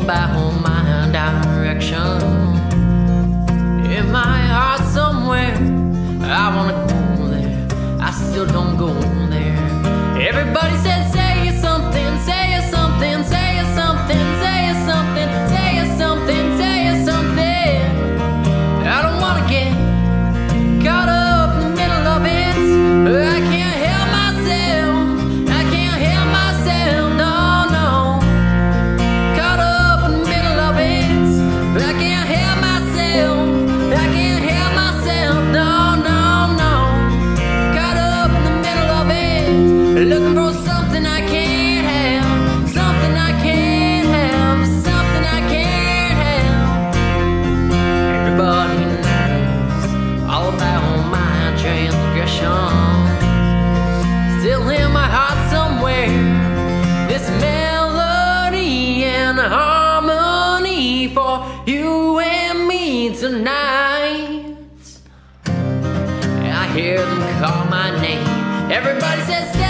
about my direction. In my heart somewhere, I wanna go there. I still don't go there. Everybody said, say you something, say you something, say you something, say you something, say you something, say you something. I don't wanna get caught up in the middle of it. I can't help myself, I can't help myself, no, no. Caught up in the middle of it. I can't help myself, I can't help myself, no, no, no. Caught up in the middle of it, looking for something I can't have, something I can't have, something I can't have. Everybody knows all about my transgressions. Still in my heart somewhere, this melody and harmony for you and me tonight. I hear them call my name. Everybody says